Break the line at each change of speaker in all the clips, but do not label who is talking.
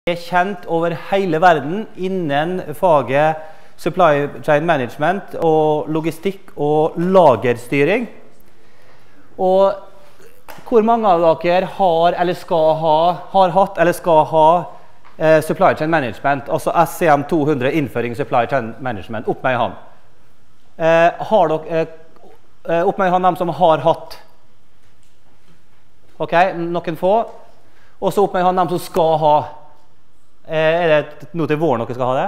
er kjent over hele verden innen faget supply chain management og logistikk og lagerstyring. Og hvor mange av dere har hatt eller skal ha supply chain management, altså SCM 200, innføring supply chain management, opp med en hånd. Har dere opp med en hånd dem som har hatt? Ok, noen få. Og så opp med en hånd dem som skal ha. Er det nå til våren dere skal ha det?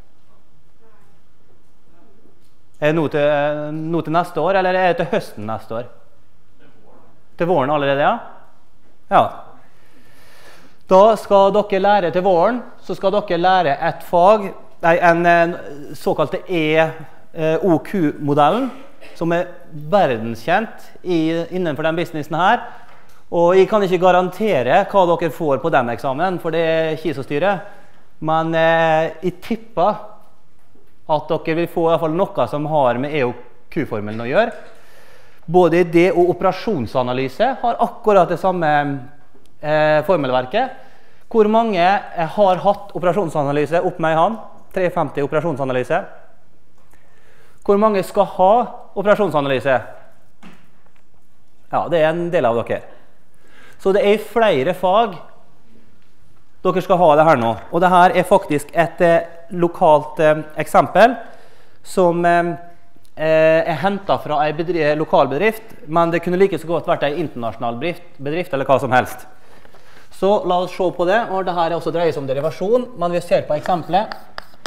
Er det nå til neste år, eller er det til høsten neste år? Til våren allerede, ja? Ja. Da skal dere lære til våren, så skal dere lære et fag, en såkalte EOQ-modellen, som er verdenskjent innenfor den businessen her. Og jeg kan ikke garantere hva dere får på den eksamen, for det er ikke så styre. Men jeg tipper at dere vil få i hvert fall noe som har med EOQ-formelen å gjøre. Både det og operasjonsanalyse har akkurat det samme formelverket. Hvor mange har hatt operasjonsanalyse opp med en hånd? 350 operasjonsanalyse. Hvor mange skal ha operasjonsanalyse? Ja, det er en del av dere. Så det er flere fag dere skal ha det her nå. Og det her er faktisk et lokalt eksempel som er hentet fra en lokal bedrift, men det kunne like så godt vært en internasjonal bedrift eller hva som helst. Så la oss se på det, og det her er også dreier seg om derivasjon, men vi ser på eksempelet.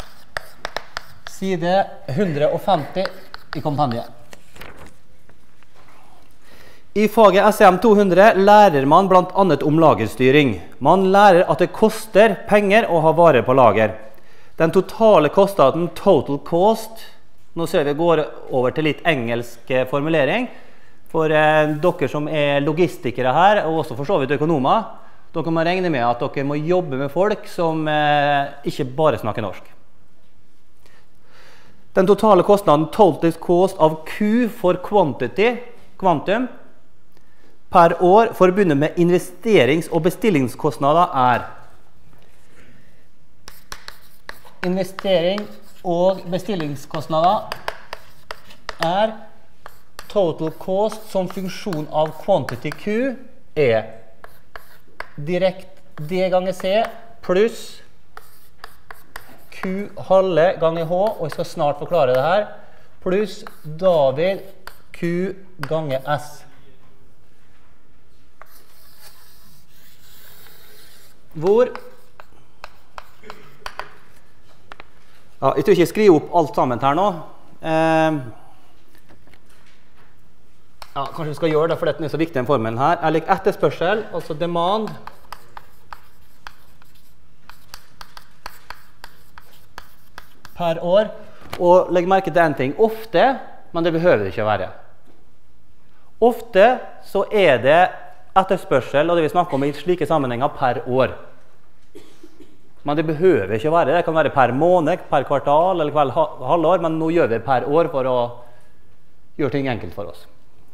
Side 150 i kompendiet. I faget SCM 200 lærer man blant annet om lagerstyring. Man lærer at det koster penger å ha varer på lager. Den totale kostnaden, total cost, nå ser vi går over til litt engelsk formulering, for dere som er logistikere her, og også for så vidt økonomer, dere må regne med at dere må jobbe med folk som ikke bare snakker norsk. Den totale kostnaden, total cost av Q for quantity, kvantum, per år forbundet med investerings- og bestillingskostnader er investering og bestillingskostnader er total cost som funksjon av quantity Q er direkte D ganger C pluss Q halve ganger H, og jeg skal snart forklare det her, pluss David Q ganger S. Hvor ja, jeg tror ikke jeg skriver opp alt sammen her nå. Ja, kanskje vi skal gjøre det, for dette er så viktig den formelen her. Jeg liker etterspørsel, altså demand. Per år. Og legg merke til en ting. Ofte, men det behøver det ikke å være. Ofte så er det etterspørsel, og det vi snakker om i slike sammenhenger, per år. Men det behøver ikke å være det. Det kan være per måned, per kvartal eller per halvår, men nå gjør vi det per år for å gjøre ting enkelt for oss.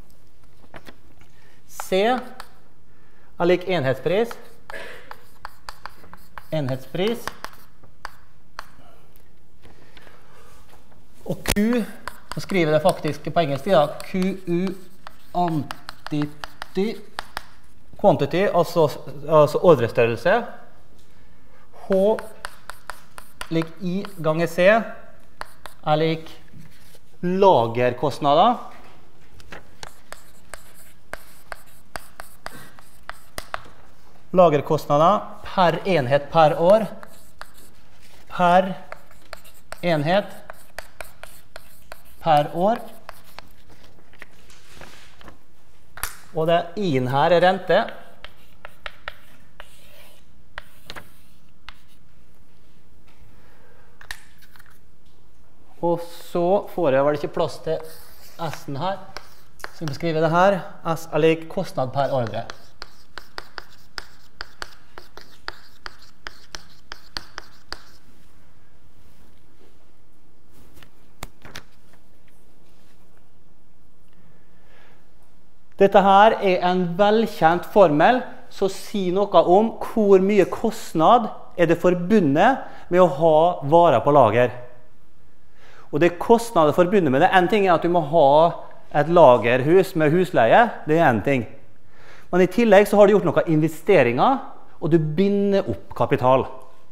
C er lik enhetspris. Enhetspris. Og Q, så skriver det faktisk på engelsk, ja, QU quantity, altså ordrestørrelse. H lik I ganger C er lik lagerkostnader. Lagerkostnader per enhet per år. Per enhet per år. Og det I-en her er rente. Og så får jeg vel ikke plass til S-en her. Så jeg beskriver det her. S er lik kostnad per ordre. Dette her er en velkjent formel som sier noe om hvor mye kostnad er det forbundet med å ha varer på lager. Og det er kostnader forbundet med det. En ting er at du må ha et lagerhus med husleie, det er en ting. Men i tillegg så har du gjort noen investeringer, og du binder opp kapital.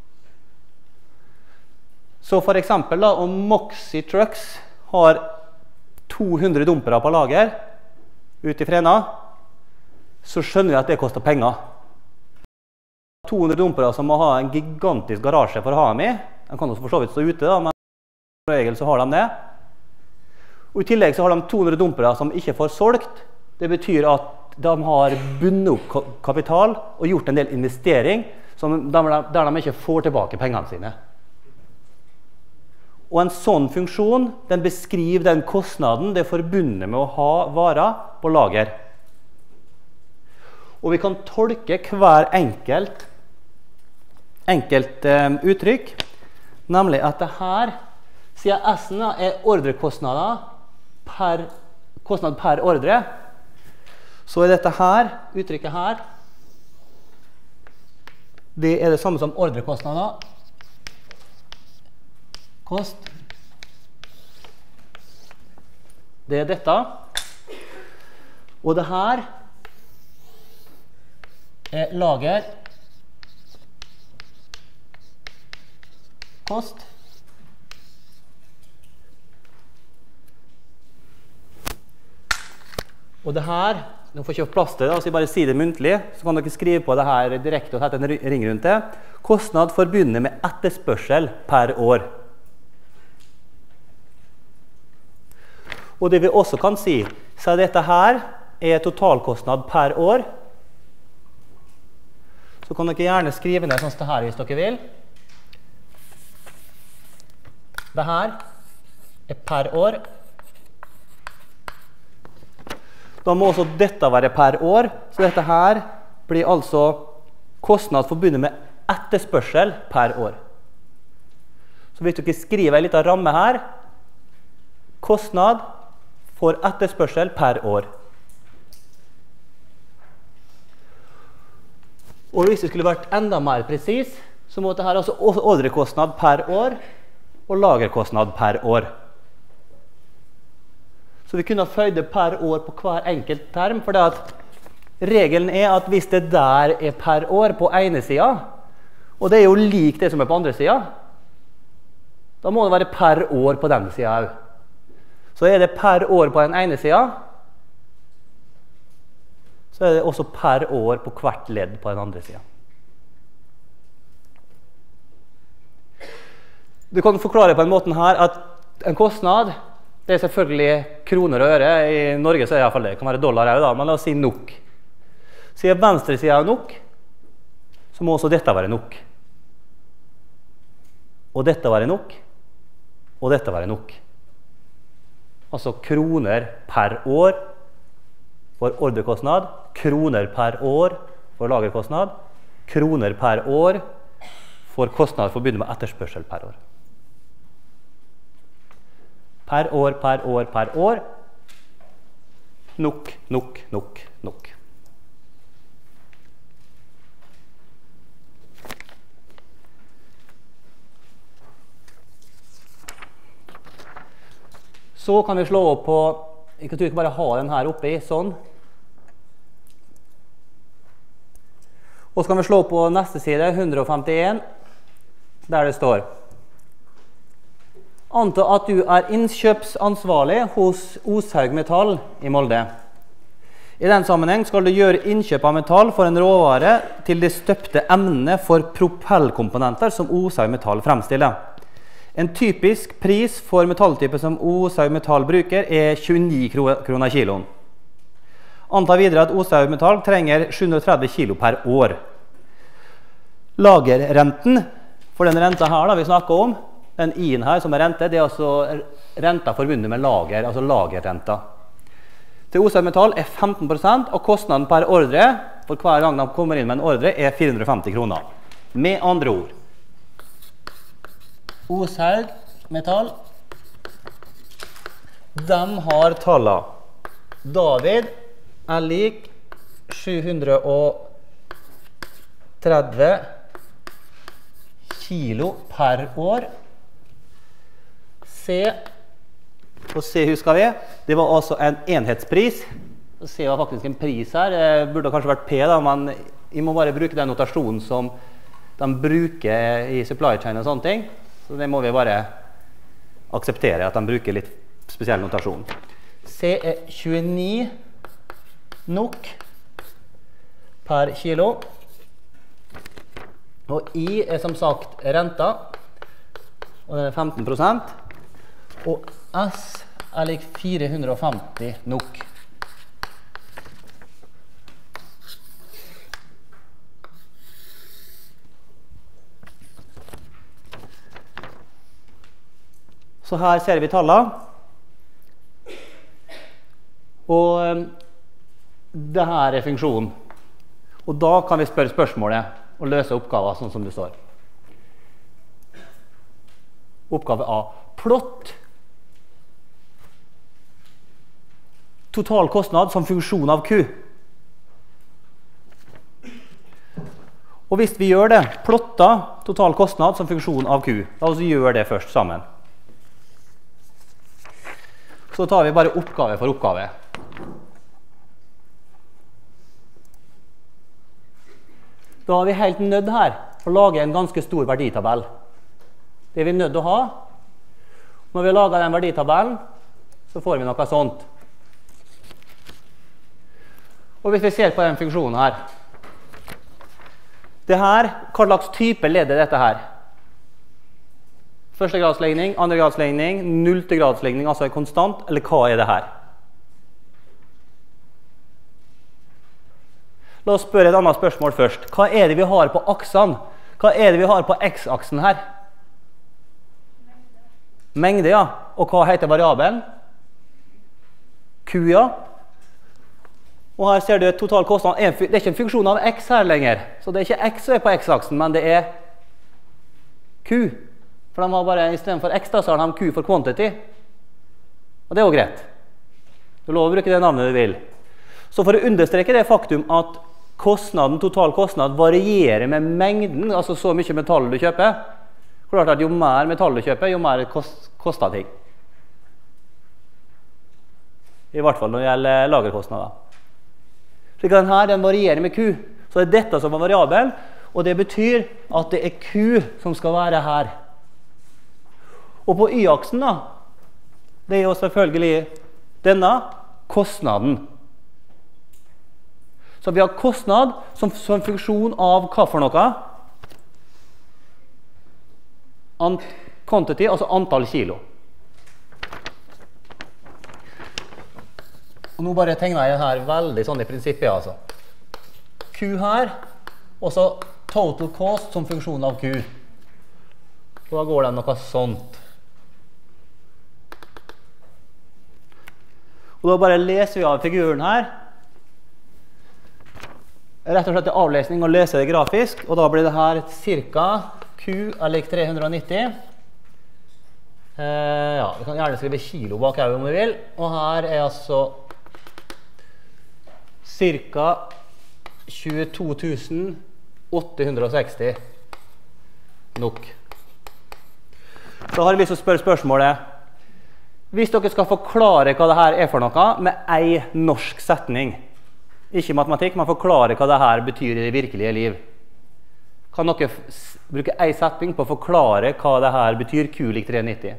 Så for eksempel da, om Moxie Trucks har 200 dumpere på lager ute i Frena, så skjønner vi at det koster penger. 200 dumpere som må ha en gigantisk garasje for å ha dem i. De kan også for så vidt stå ute, da, men i regel så har de det. Og i tillegg så har de 200 dumpere som ikke får solgt. Det betyr at de har bundet opp kapital og gjort en del investering der de ikke får tilbake pengene sine. Og en sånn funksjon, den beskriver den kostnaden det er forbundet med å ha varer på lager. Og vi kan tolke hver enkelt uttrykk, nemlig at det her, siden S-en er ordrekostnader kostnad per ordre, så er dette her, uttrykket her, det er det samme som ordrekostnader. Kost. Det er dette. Og det her er lager. Kost. Og det her, nå får jeg ikke plass til det, så jeg bare sier det muntlig, så kan dere skrive på det her direkte og sette en ring rundt det. Kostnad forbundet med etterspørsel per år. Og det vi også kan si, så dette her er totalkostnad per år. Så kan dere gjerne skrive ned sånn som det her hvis dere vil. Det her er per år. Da må også dette være per år, så dette her blir altså kostnad forbundet med etterspørsel per år. Så hvis dere skriver en liten ramme her, kostnad for etterspørsel per år. Og hvis det skulle vært enda mer presis, så måtte dette altså ordrekostnad per år og lagerkostnad per år. Så vi kunne føyd det per år på hver enkelt term, for det at regelen er at hvis det der er per år på ene siden, og det er jo lik det som er på andre siden, da må det være per år på den siden også. Så er det per år på den ene siden, så er det også per år på hvert ledd på den andre siden. Du kan forklare på en måte her at en kostnad, det er selvfølgelig kroner og øre. I Norge så er det i hvert fall det. Det kan være dollar også da, men la oss si NOK. Siden venstre siden av NOK, så må også dette være NOK. Og dette være NOK. Og dette være NOK. Altså kroner per år for ordrekostnad, kroner per år for lagerkostnad, kroner per år for kostnad forbundet med etterspørsel per år. Per år, per år, per år. Nok, nok, nok, nok. Så kan vi slå opp på, jeg tror ikke bare ha den her oppe i, sånn. Og så kan vi slå opp på neste side, 151, der det står: Anta at du er innkjøpsansvarlig hos Oshaug Metall i Molde. I den sammenheng skal du gjøre innkjøp av metall for en råvare til de støpte emnene for propellkomponenter som Oshaug Metall fremstiller. En typisk pris for metalltype som Oshaug Metall bruker er 29 kroner kiloen. Anta videre at Oshaug Metall trenger 730 kilo per år. Lagerrenten, for den renta her da vi snakker om, den i-en her som er rente, det er altså renta forbundet med lager, altså lagerrenta. Til Oshaug Metall er 15%, og kostnaden per ordre, for hver gang de kommer inn med en ordre, er 450 kroner. Med andre ord, Oshaug Metall, de har tallet. David er lik 730 kilo per år. C, og C husker vi, det var altså en enhetspris. C var faktisk en pris her, det burde kanskje vært P da, men vi må bare bruke den notasjonen som de bruker i supply chain og sånne ting. Så det må vi bare akseptere at de bruker litt spesiell notasjon. C er 29 NOK per kilo. Og I er som sagt renta, og den er 15%. Og S er lik 450 NOK. Så her ser vi tallene. Og det her er funksjonen. Og da kan vi spørre spørsmålet og løse oppgaver sånn som det står. Oppgave A. Plott total kostnad som funksjon av Q. Og hvis vi gjør det, plotta total kostnad som funksjon av Q, la oss gjøre det først sammen. Så tar vi bare oppgave for oppgave. Da er vi helt nødt her å lage en ganske stor verditabell. Det er vi nødt til å ha. Når vi har laget den verditabellen, så får vi noe sånt. Og hvis vi ser på den funksjonen her, det her, hva slags type ledd er dette her? Førstegradsligning, andregradsligning, nulltegradsligning, altså en konstant, eller hva er det her? La oss spørre et annet spørsmål først. Hva er det vi har på aksene? Hva er det vi har på x-aksen her? Mengde, ja. Og hva heter variabelen? Q, ja. Og her ser du total kostnad. Det er ikke en funksjon av x her lenger. Så det er ikke x som er på x-aksen, men det er Q. For de har bare, i stedet for x da, så har de Q for quantity. Og det er jo greit. Du lover å bruke det navnet du vil. Så for å understreke det faktum at kostnaden, total kostnad varierer med mengden, altså så mye metall du kjøper. Klart at jo mer metall du kjøper, jo mer koster ting. I hvert fall når det gjelder lagerkostnader. Slik at den varierer med Q. Så det er dette som er variabel, og det betyr at det er Q som skal være her. Og på y-aksen da, det er jo selvfølgelig denne kostnaden. Så vi har kostnad som funksjon av hva for noe? Quantity, altså antall kilo. Og nå bare tegner jeg her veldig sånn i prinsippet, altså. Q her, og så total cost som funksjon av Q. Og da går det noe sånt. Og da bare leser vi av figuren her. Rett og slett til avlesning og lese det grafisk, og da blir det her cirka Q er lik 390. Ja, vi kan gjerne skrive kilo bak her om vi vil, og her er altså cirka 22 860 nok. Så har jeg lyst til å spørre spørsmålet. Hvis dere skal forklare hva dette er for noe med en norsk setning, ikke matematikk, men forklare hva dette betyr i det virkelige liv. Kan dere bruke en setning på å forklare hva dette betyr Q lik 390?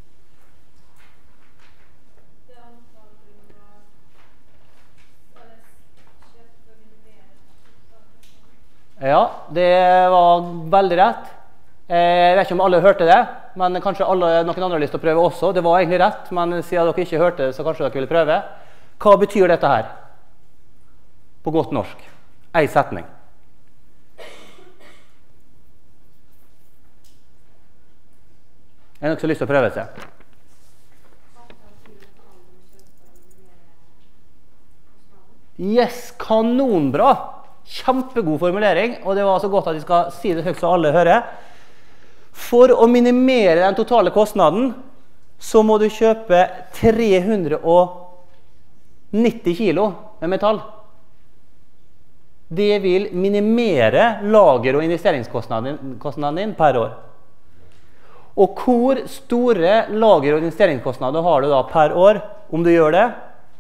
Ja, det var veldig rett. Jeg vet ikke om alle hørte det, men kanskje noen andre har lyst til å prøve også. Det var egentlig rett, men siden dere ikke hørte det, så kanskje dere ville prøve. Hva betyr dette her? På godt norsk. En setning. Er det noen som har lyst til å prøve seg? Yes, kanonbra! Kjempegod formulering, og det var så godt at jeg skal si det høyt så alle hører. For å minimere den totale kostnaden, så må du kjøpe 390 kilo med metall. det vil minimere lager- og investeringskostnaden din per år. Og hvor store lager- og investeringskostnader har du da per år om du gjør det?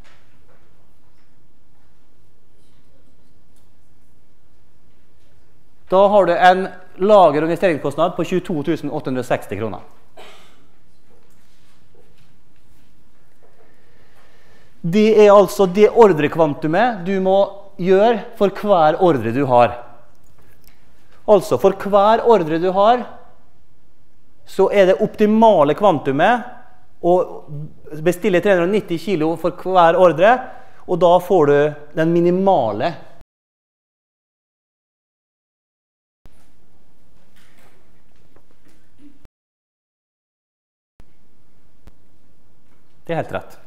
Da har du en lager- og investeringskostnad på 22 860 kroner. Det er altså det ordrekvantumet du må gjøre for hver ordre du har. Altså, for hver ordre du har, så er det optimale kvantumet å bestille 390 kilo for hver ordre, og da får du den minimale. Det er helt rett.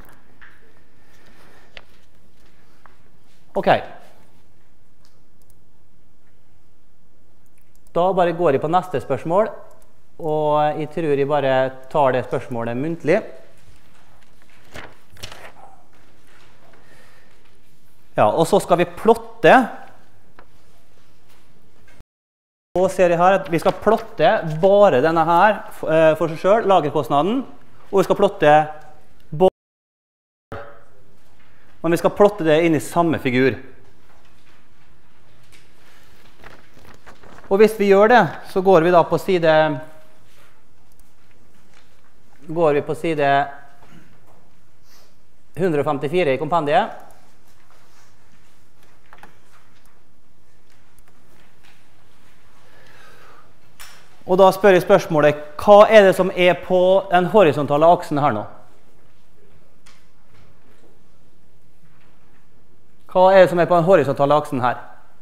Ok. Da bare går jeg på neste spørsmål, og jeg tror jeg bare tar det spørsmålet muntlig. Ja, og så skal vi plotte. Og ser jeg her at vi skal plotte bare denne her for seg selv, lagerkostnaden, og vi skal plotte men vi skal plotte det inn i samme figur. Og hvis vi gjør det, så går vi da på side 154 i kompendiet. Og da spør jeg spørsmålet, hva er det som er på den horisontale aksen her nå? Hva er det som er på den horisontale aksen her?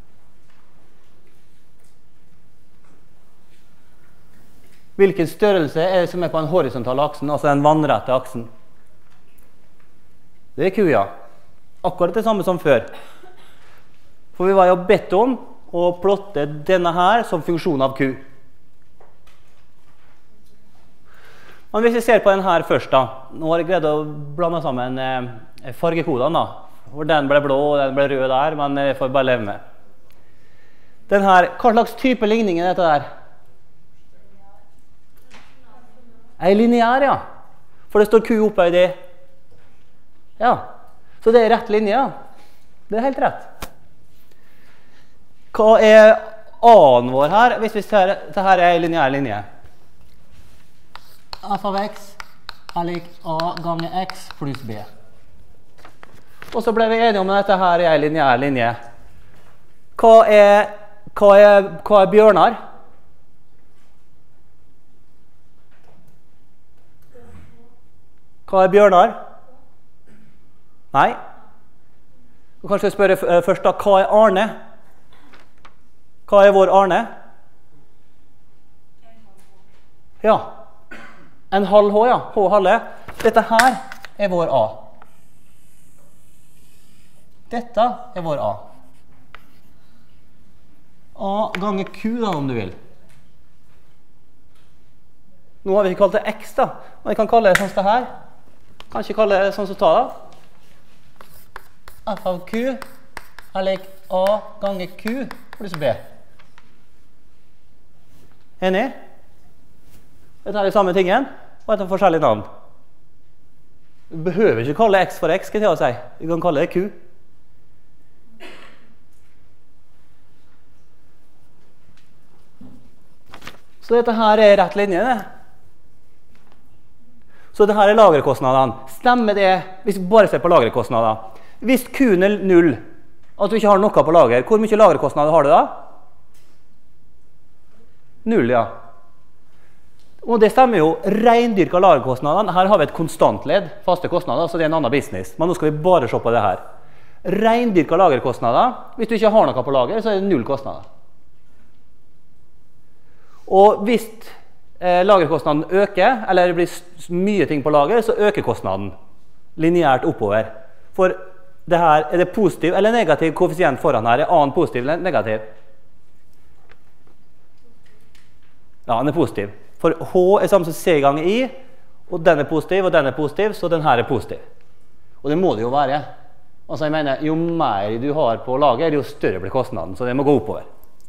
Hvilken størrelse er det som er på den horisontale aksen, altså den vannrette aksen? Det er Q, ja. Akkurat det samme som før. For vi var jo bedt om å plotte denne her som funksjon av Q. Men hvis vi ser på den her først da, nå har jeg greid å blande sammen fargekodene da. Hvor den ble blå og den ble rød der, men jeg får bare leve med. Den her, hva slags type ligning er dette der? En lineær, ja. For det står Q oppe i det. Ja, så det er rett linje, ja. Det er helt rett. Hva er A-en vår her, hvis vi ser dette her er en lineær linje? F av x er lik A ganger x pluss B. Og så ble vi enige om at dette her er en lineær linje. Hva er Bjørnar? Hva er Bjørnar? Nei. Og kanskje jeg spørre først da, hva er Arne? Hva er vår Arne? Ja. En halv H, ja. H halve. Dette her er vår A. Dette er vår A. A ganger Q da, om du vil. Nå har vi ikke kalt det X da, men vi kan kalle det sånn som det her. Kan ikke kalle det sånn som ta da. F av Q er lik A ganger Q pluss B. Enig? Dette er de samme tingen, og dette er forskjellige navn. Vi behøver ikke kalle X for X, skal jeg si. Vi kan kalle det Q. Så dette her er rett linje, det. Så dette er lagerkostnadene. Stemmer det hvis vi bare ser på lagerkostnader? Hvis Q er 0, at du ikke har noe på lager, hvor mye lagerkostnader har du da? 0, ja. Og det stemmer jo, rendyrka lagerkostnadene. Her har vi et konstantledd, faste kostnader, så det er en annen business. Men nå skal vi bare se på det her. Rendyrka lagerkostnader, hvis du ikke har noe på lager, så er det 0 kostnader. Og hvis lagerkostnaden øker, eller det blir mye ting på lager, så øker kostnaden lineært oppover. For det her, er det positiv eller negativ koeffisient foran her? Er A positiv eller negativ? Ja, den er positiv. For H er samme som C ganger I, og den er positiv, så den her er positiv. Og det må det jo være. Altså jeg mener, jo mer du har på lager, jo større blir kostnaden, så det må gå oppover.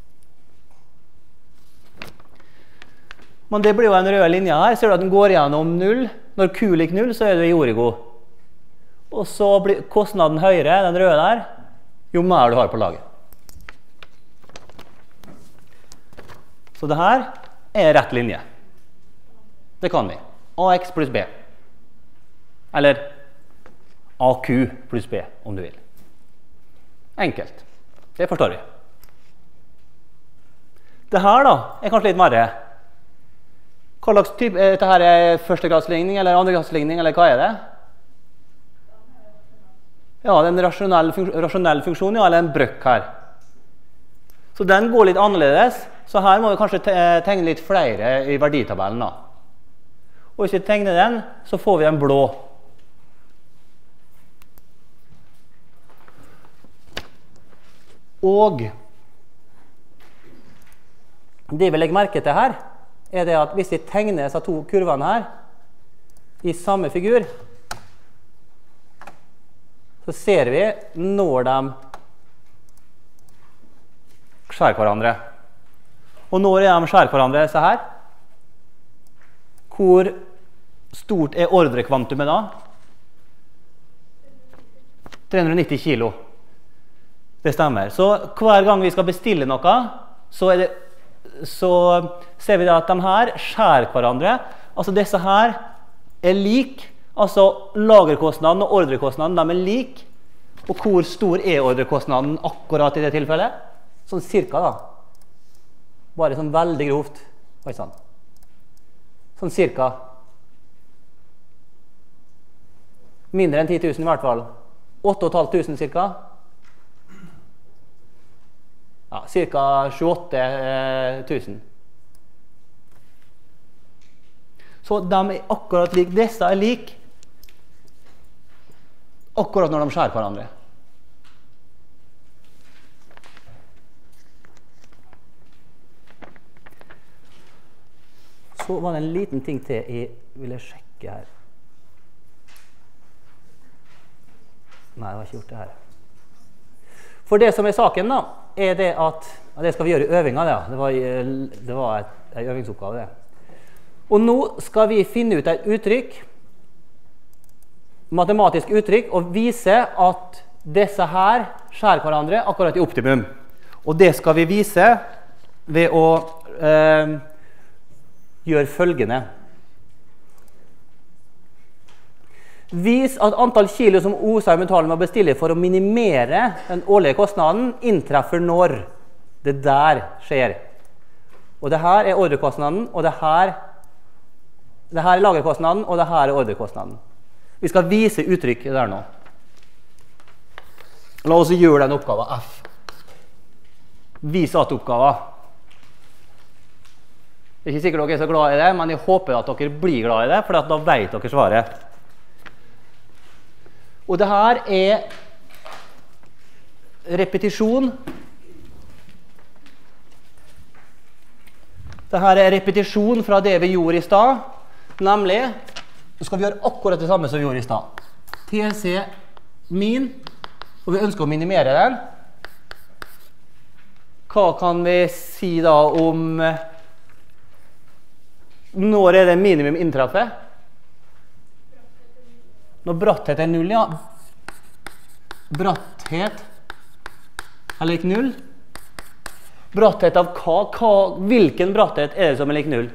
Men det blir jo en rød linje her. Ser du at den går gjennom 0? Når Q lik 0, så er du i origo. Og så blir kostnaden høyere, den røde der, jo mer du har på lager. Så det her er rett linje. Det kan vi. AX pluss B. Eller AQ pluss B, om du vil. Enkelt. Det forstår vi. Det her da, er kanskje litt verre. Hva slags type, dette her er førstegradsligning eller andregradsligning, eller hva er det? Ja, det er en rasjonell funksjon, ja, eller en brøk her. Så den går litt annerledes, så her må vi kanskje tegne litt flere i verditabellen da. Og hvis vi tegner den, så får vi en blå. Og det vi legger merke til her, er det at hvis vi tegner disse to kurvene her i samme figur, så ser vi når de skjærer hverandre. Og når de skjærer hverandre disse her, hvor stort er ordrekvantumet da? 390 kilo. Det stemmer. Så hver gang vi skal bestille noe, så ser vi at de her skjærer hverandre. Altså disse her er lik, altså lagerkostnaden og ordrekostnaden, de er lik. Og hvor stor er ordrekostnaden akkurat i det tilfellet? Sånn cirka da. Bare sånn veldig grovt. Oi, sånn. Sånn cirka. Mindre enn 10 000 i hvert fall. 8.500 cirka. Ja, cirka 28 000. Så de er akkurat lik. Disse er lik akkurat når de skjærer hverandre. Så var det en liten ting til jeg ville sjekke her. Nei, jeg har ikke gjort det her. For det som er saken da, er det at, det skal vi gjøre i øvinga, det var en øvingsoppgave det. Og nå skal vi finne ut et uttrykk, matematisk uttrykk, og vise at disse her skjærer hverandre akkurat i optimum. Og det skal vi vise ved å gjøre følgende. Vis at antall kilo som OSA i metallen må bestille for å minimere den årlige kostnaden inntreffer når det der skjer. Og det her er ordrekostnaden, og det her er lagerkostnaden, og det her er ordrekostnaden. Vi skal vise uttrykket der nå. La oss gjøre den oppgaven F. Vis at oppgaven. Jeg er ikke sikkert dere er så glad i det, men jeg håper at dere blir glad i det, for da vet dere svaret. Og det her er repetisjon. Det her er repetisjon fra det vi gjorde i stad, nemlig, så skal vi gjøre akkurat det samme som vi gjorde i stad. TC min, og vi ønsker å minimere den. Hva kan vi si da om når er det minimum inntreffer? Når bratthet er 0, ja. Bratthet er lik 0. Bratthet av hva? Hvilken bratthet er det som er lik 0?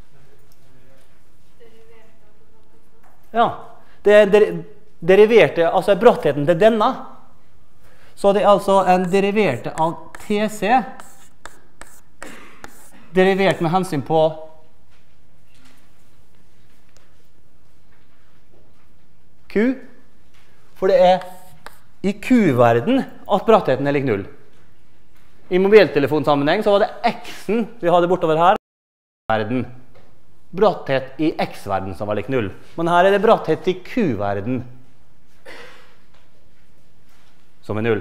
Ja, det er deriverte, altså brattheten til denne. Så det er altså en deriverte av TC, derivert med hensyn på Q, for det er i Q-verden at brattheten er lik 0. I mobiltelefonsammenheng så var det X-en vi hadde bortover her, verden. Bratthet i X-verden som var lik 0. Men her er det bratthet i Q-verden som er 0.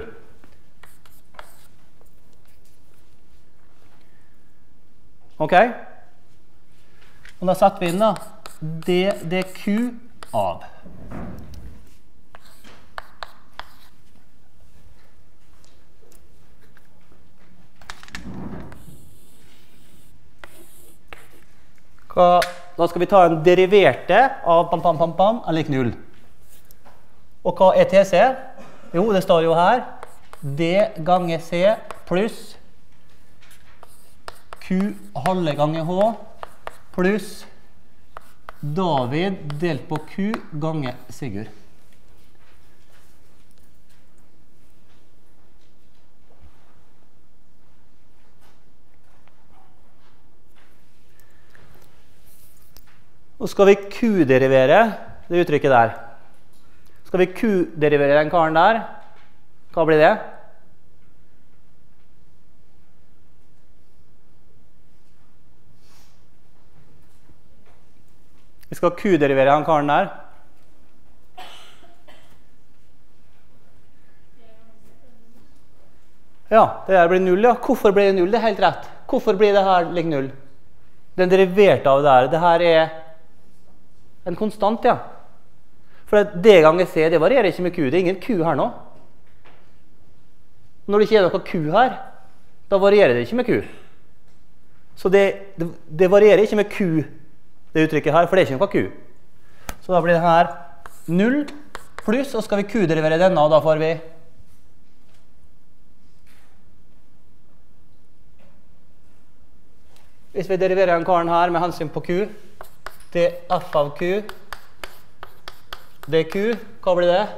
Ok? Og da setter vi inn da det er Q av. Da skal vi ta en deriverte av er lik 0. Og hva er TC? Jo, det står jo her. D ganger C pluss Q halve ganger H pluss David delt på Q ganger Sigurd. Nå skal vi Q-derivere det uttrykket der. Skal vi Q-derivere den karen der? Hva blir det? Vi skal Q-derivere den karen der. Ja, det der blir 0, ja. Hvorfor blir det 0? Det er helt rett. Hvorfor blir det her lik 0? Den deriverte av det der, det her er en konstant, ja. For D ganger C, det varierer ikke med Q. Det er ingen Q her nå. Når det ikke er noe Q her, da varierer det ikke med Q. Så det varierer ikke med Q, det uttrykket her, for det er ikke noe Q. Så da blir det her 0 pluss, og skal vi Q-derivere denne, og da får vi hvis vi deriverer den karen her med hensyn på Q, det er f av Q, det er Q, hva blir det?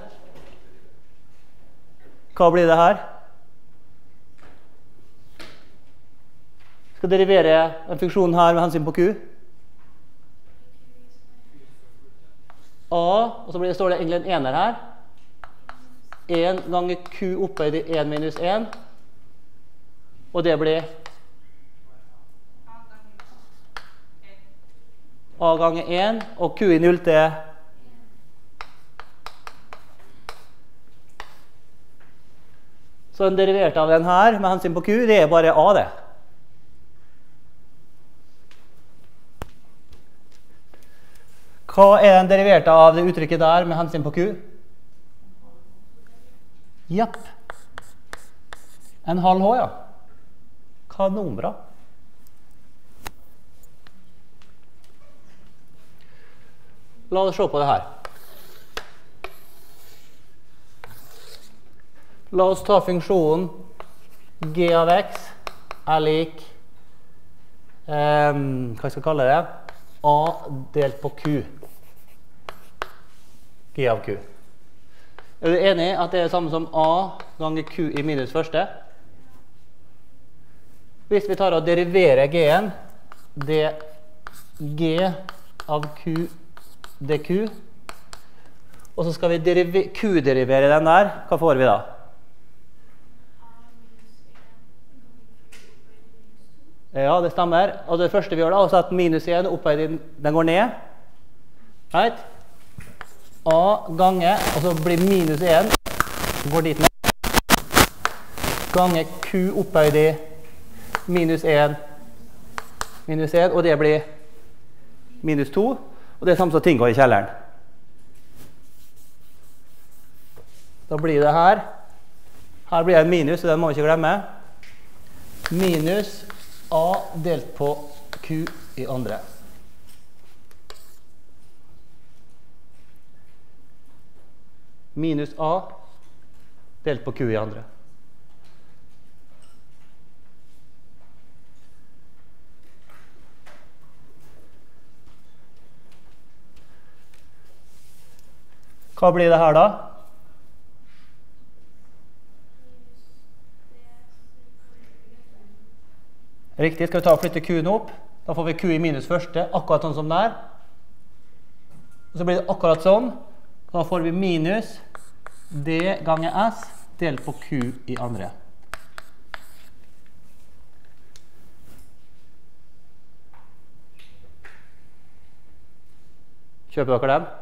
Hva blir det her? Skal derivere en funksjon her med hensyn på Q. A, og så står det egentlig en ener her. 1 ganger Q opphøyd i 1 minus 1. Og det blir A ganger 1, og Q i 0 til så en derivert av den her med hensyn på Q, det er bare A det. Hva er den deriverte av det uttrykket der med hensyn på Q? Japp. En halv H, ja. Kanonbra. La oss se på det her. La oss ta funksjonen g av x er lik hva skal jeg kalle det? A delt på Q. G av Q. Er du enig at det er det samme som A ganger Q i minus første? Hvis vi tar og deriverer G-en, det G av Q dq, og så skal vi Q-derivere den der, hva får vi da? Ja, det stemmer. Og det første vi gjør da, er at minus 1 opphøyd, den går ned. Right? A ganger, og så blir minus 1, går dit ned. Ganger Q opphøyd i minus 1, og det blir minus 2. Og det er samme som ting går i kjelleren. Da blir det her. Her blir det en minus, så den må vi ikke glemme. Minus A delt på Q i andre. Minus A delt på Q i andre. Hva blir det her da? Riktig, skal vi ta og flytte Q-en opp. Da får vi Q i minus første, akkurat sånn som det er. Og så blir det akkurat sånn. Da får vi minus D ganger S delt på Q i andre. Kjøper dere den?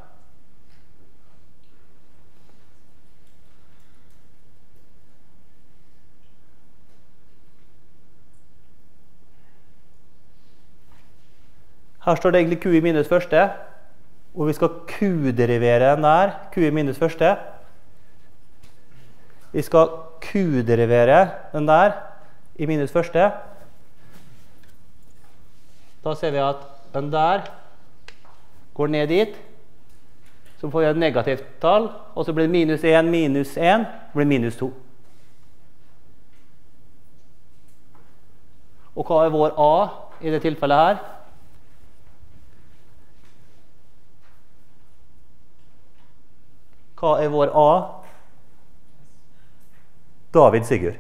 Her står det egentlig Q i minus første, og vi skal Q-derivere den der, Q i minus første. Vi skal Q-derivere den der i minus første. Da ser vi at den der går ned dit, så får vi et negativt tall, og så blir det minus 1, minus 1, blir minus 2. Og hva er vår A i det tilfellet her? Hva er vår A? David Sigurd.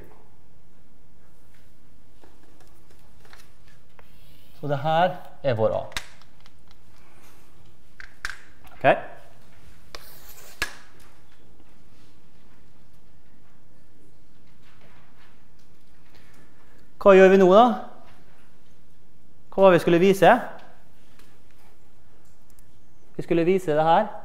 Så det her er vår A. Ok. Hva gjør vi nå da? Hva var vi skulle vise? Vi skulle vise det her.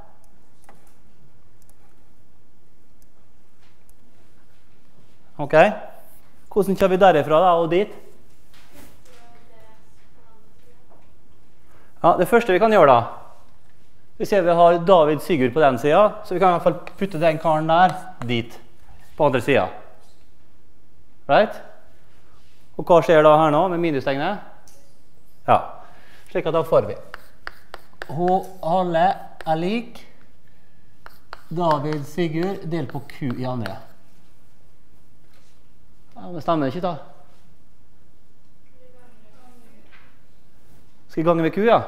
Ok. Hvordan kjører vi derifra da, og dit? Ja, det første vi kan gjøre da, vi ser vi har David Sigurd på den siden, så vi kan i hvert fall putte den karen der dit, på andre siden. Right? Og hva skjer da her nå med minustegnet? Ja, slik at da får vi H alle er lik David Sigurd delt på Q i andre. Ja, det stemmer ikke da. Skal vi gange med Q, ja?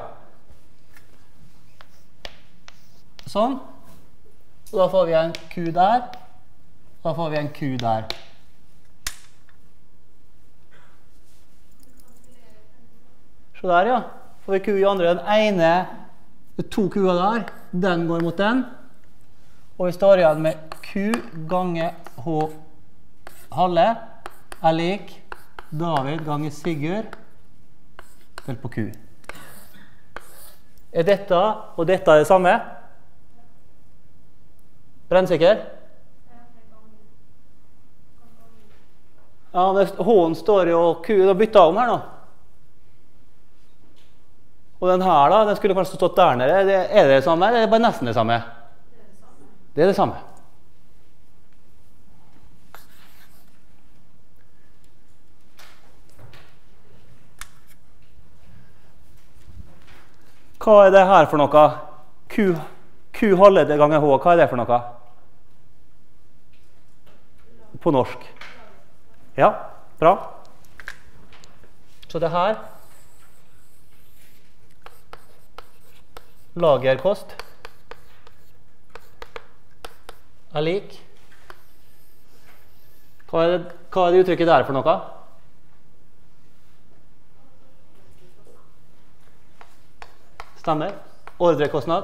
Sånn. Og da får vi en Q der. Og da får vi en Q der. Så der, ja. Får vi Q i andre. Den ene, det er 2 Q-er der. Den går mot den. Og vi står igjen med Q ganger H halve er lik David ganger Sigurd delt på Q. Er dette og dette det samme? Brennsikker? Ja, H-en står jo Q, da bytter jeg om her nå. Og den her da, den skulle kanskje stått der nede. Er det det samme, eller er det bare nesten det samme? Det er det samme. Hva er det her for noe? Q halve ganger H, hva er det for noe? På norsk. Ja, bra. Så det her lagerkost er lik. Hva er det uttrykket der for noe? Stemmer. Ordrekostnad.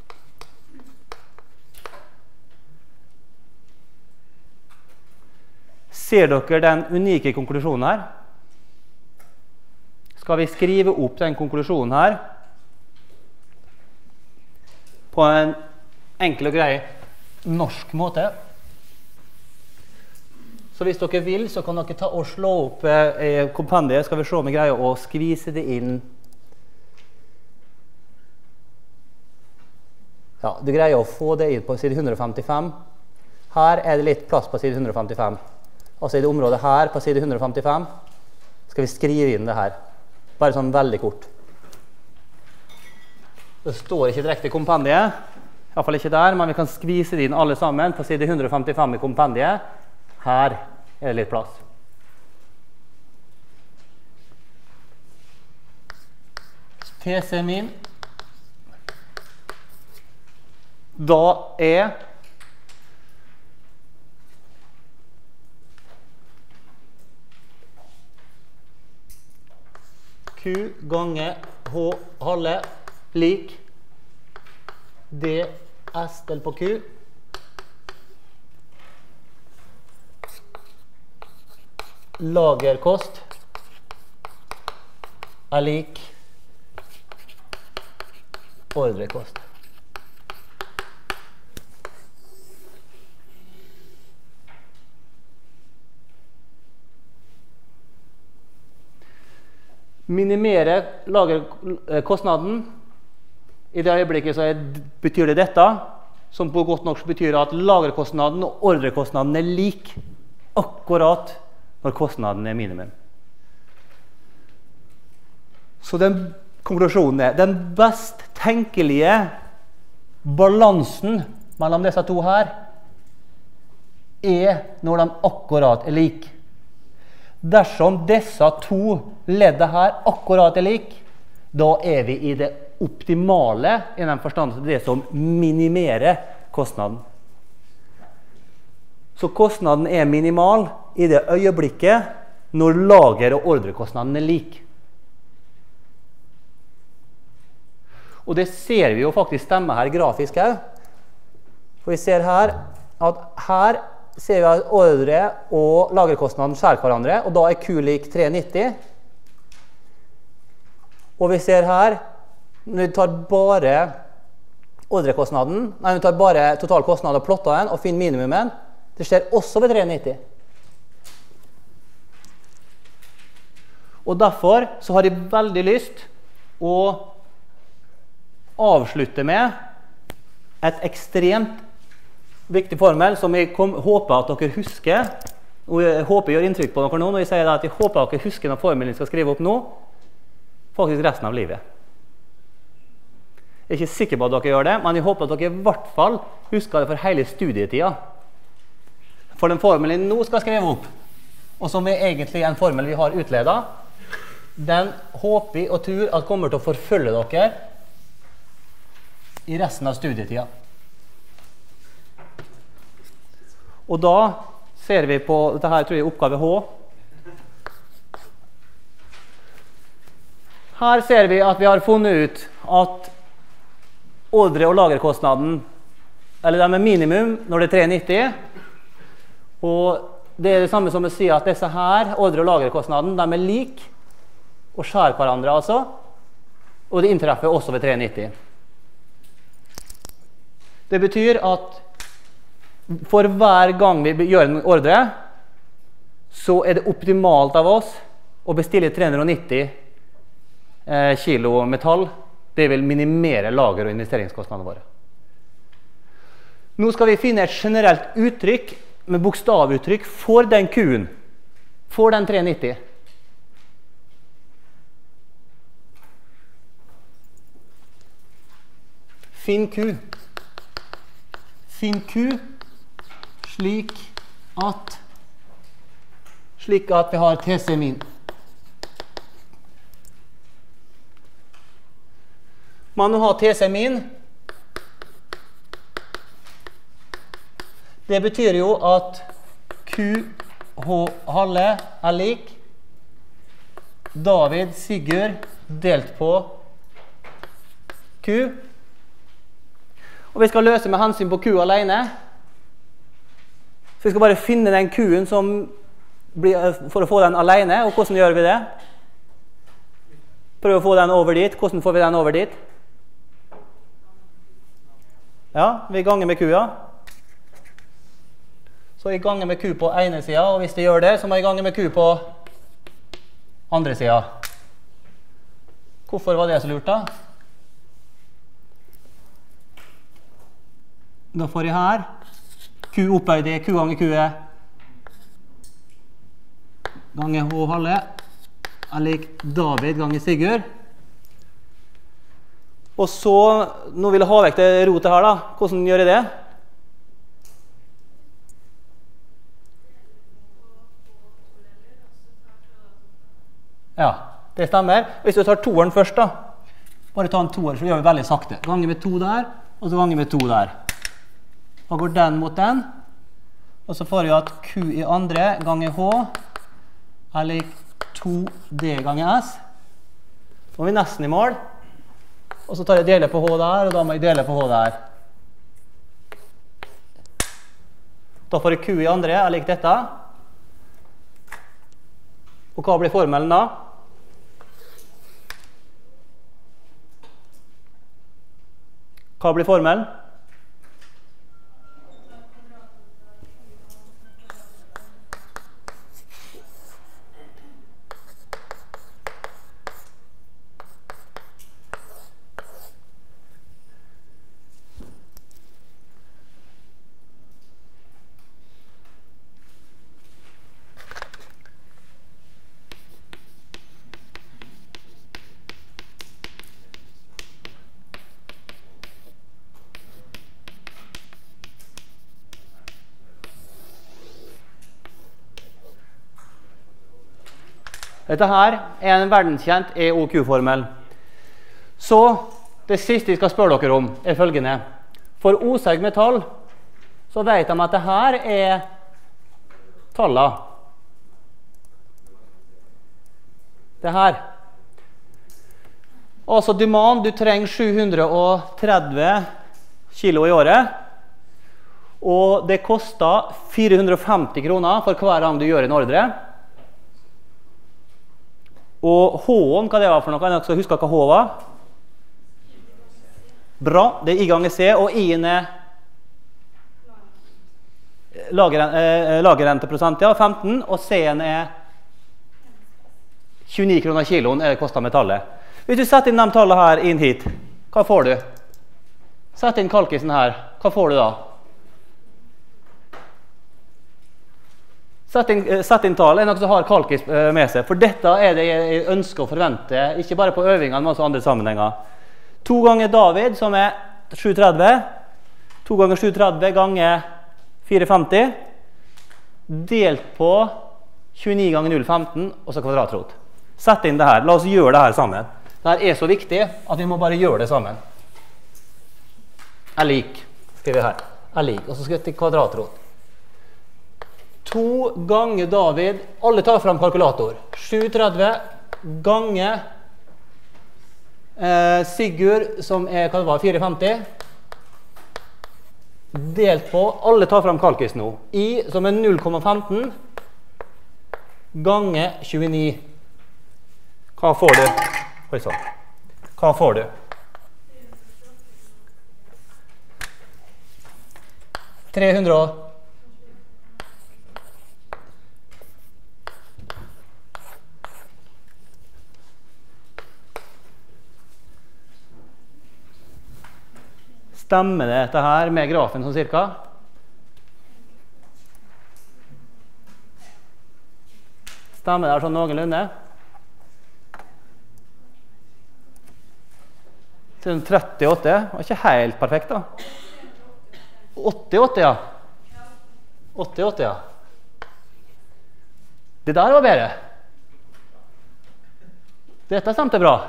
Ser dere den unike konklusjonen her? Skal vi skrive opp den konklusjonen her på en enkel og grei norsk måte? Så hvis dere vil, så kan dere ta og slå opp i kompendiet. Skal vi se om vi greier å skvise det inn. Ja, du greier å få det inn på side 155. Her er det litt plass på side 155. Altså i det området her på side 155 skal vi skrive inn det her. Bare sånn veldig kort. Det står ikke direkte i kompendiet. I hvert fall ikke der, men vi kan skvise det inn alle sammen på side 155 i kompendiet. Her er det litt plass. TC min da er Q ganger H halve lik DS delt på Q lagerkost er lik ordrekost. Minimere lagerkostnaden. I det øyeblikket så betyr det dette, som på godt norsk betyr at lagerkostnaden og ordrekostnaden er lik akkurat når kostnaden er minimum. Så den konklusjonen er den best tenkelige balansen mellom disse to her er når de akkurat er like. Dersom disse to ledde her akkurat er like, da er vi i det optimale i den forstand til det som minimerer kostnaden. Så kostnaden er minimal i det øyeblikket når lager- og ordrekostnaden er like. Og det ser vi jo faktisk stemme her grafisk også. For vi ser her at her ser vi at ordre og lagerkostnaden skjærer hverandre, og da er Q lik 390. Og vi ser her, når vi tar bare ordrekostnaden, nei, vi tar bare totalkostnad og plotter den og finner minimumen, det skjer også ved 390. Og derfor så har jeg veldig lyst å avslutte med et ekstremt viktig formel som jeg håper at dere husker, og jeg håper jeg gjør inntrykk på dere nå når jeg sier at jeg håper at dere husker den formelen jeg skal skrive opp nå, faktisk resten av livet. Jeg er ikke sikker på at dere gjør det, men jeg håper at dere i hvert fall husker det for hele studietida. For den formelen jeg nå skal skrive opp, og som er egentlig en formel vi har utledet, den håper jeg og tror at kommer til å forfølge dere i resten av studietida. Og da ser vi på, dette her tror jeg er oppgave H. Her ser vi at vi har funnet ut at ordre- og lagerkostnaden, eller de er minimum når det er 390, og det er det samme som å si at disse her, ordre- og lagerkostnaden, de er like, og skjærer hverandre altså, og det inntreffer også ved 390. Det betyr at for hver gang vi gjør en ordre, så er det optimalt av oss å bestille 390 kilo metall. Det vil minimere lager- og investeringskostnadene våre. Nå skal vi finne et generelt uttrykk med bokstavuttrykk for den Q-en, for den 390. Finn Q. Finn Q slik at vi har TC min. Man har TC min. Det betyr jo at QH halve er lik David Sigurd delt på Q. Og vi skal løse med hensyn på Q alene. Så vi skal bare finne den Q-en for å få den alene, og hvordan gjør vi det? Prøv å få den over dit. Hvordan får vi den over dit? Ja, vi ganger med Q, ja. Så jeg ganger med Q på ene siden, og hvis jeg gjør det, så må jeg gange med Q på andre siden. Hvorfor var det så lurt da? Da får jeg her Q opphøyd i Q ganger Q ganger H halve er lik David ganger Sigurd. Og så, nå vil jeg ha vekk det rotet her da. Hvordan gjør jeg det? Ja, det stemmer. Hvis du tar toeren først da, bare ta en toer, så gjør vi veldig sakte. Ganger med 2 der, og så ganger med 2 der. Da går den mot den, og så får vi at Q i andre ganger H er lik 2D ganger S. Så er vi nesten i mål. Og så tar jeg dele på H der, og da må jeg dele på H der. Da får jeg Q i andre er lik dette. Og hva blir formelen da? Hva blir formelen? Dette her er en verdenskjent EOQ-formel. Så det siste jeg skal spørre dere om er følgende. For oseig metall så vet de at det her er tallene. Det her. Altså demand, du trenger 730 kilo i året. Og det koster 450 kroner for hver gang du gjør en ordre. Og H-en, hva det var for noe? Kan dere huske hva H var? Bra, det er I ganger C, og I-en er lagerrenteprosent, ja, 15, og C-en er 29 kroner kiloen er det kostet metallet. Hvis du setter inn de tallene her inn hit, hva får du? Sett inn kalkisen her, hva får du da? Sett inn tall, en som har kalkis med seg, for dette er det jeg ønsker å forvente, ikke bare på øvingene, men også andre sammenhenger. 2 ganger David, som er 730, 2 ganger 730 ganger 450, delt på 29 ganger 0,15, og så kvadratrot. Sett inn det her, la oss gjøre det her sammen. Dette er så viktig at vi må bare gjøre det sammen. Er lik, skriver vi her, er lik, og så skal vi til kvadratrot. 2 ganger David, alle tar frem kalkulator, 730 ganger Sigurd, som er, hva det var, 450, delt på, alle tar frem kalkis nå, I, som er 0,15, ganger 29. Hva får du? Oi, sånn. Hva får du? 300. Stemmer det dette her med grafen som cirka? Stemmer det sånn noenlunde? 38, var ikke helt perfekt da. 88, ja. 88, ja. Det der var bedre. Dette stemte bra.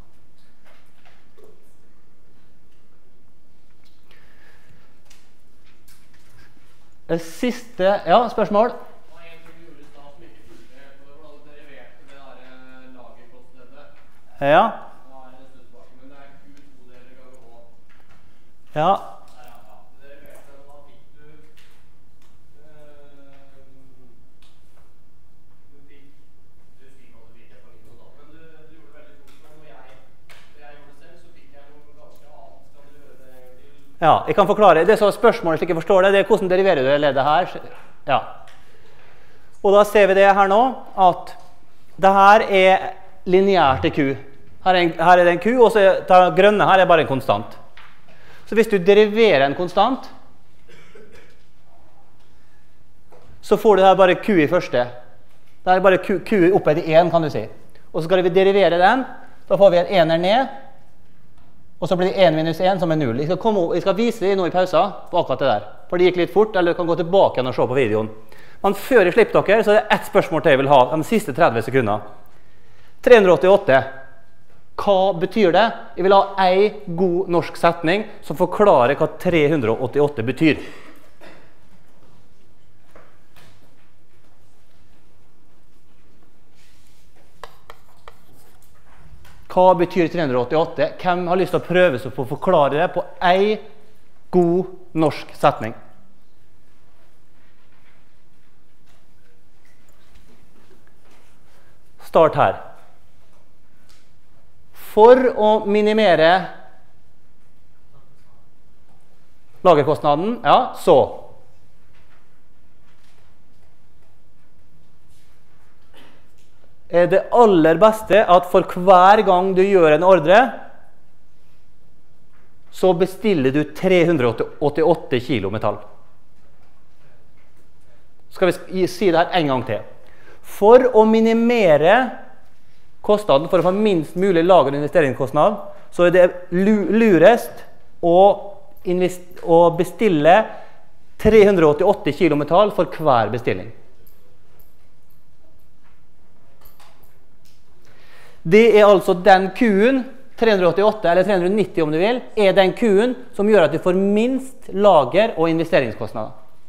Det siste, ja, spørsmål? Ja. Ja. Ja, jeg kan forklare. Det som spørsmålet slik jeg forstår det, det er hvordan deriverer du det leddet her. Ja. Og da ser vi det her nå, at det her er lineært til Q. Her er det en Q, og så det grønne her er bare en konstant. Så hvis du deriverer en konstant, så får du her bare Q i første. Det er bare Q oppe i 1, kan du si. Og så skal vi derivere den, da får vi en ener ned, og så blir det 1 minus 1 som er 0. Jeg skal vise deg nå i pausen på akkurat det der. For det gikk litt fort, eller du kan gå tilbake igjen og se på videoen. Men før jeg slipper dere, så er det ett spørsmål til jeg vil ha de siste 30 sekunder. 388. Hva betyr det? Jeg vil ha en god norsk setning som forklarer hva 388 betyr. Hva betyr 388? Hvem har lyst til å prøve seg på å forklare det på en god norsk setning? Start her. For å minimere lagerkostnaden, ja, så. Er det aller beste at for hver gang du gjør en ordre, så bestiller du 388 kilo metall. Skal vi si det her en gang til. For å minimere kostnaden, for å få minst mulig lager- og investeringskostnad, så er det lurest å bestille 388 kilo metall for hver bestilling. Det er altså den Q-en, 388 eller 390 om du vil, er den Q-en som gjør at du får minst lager- og investeringskostnader.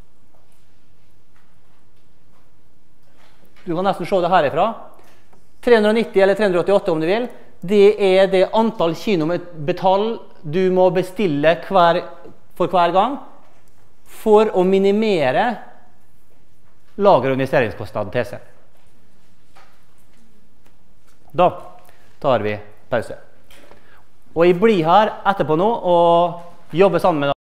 Du kan nesten se det herifra. 390 eller 388 om du vil, det er det antall kilometer du må bestille for hver gang for å minimere lager- og investeringskostnaden til seg. Da tar vi pause. Og jeg blir her etterpå nå og jobber sammen med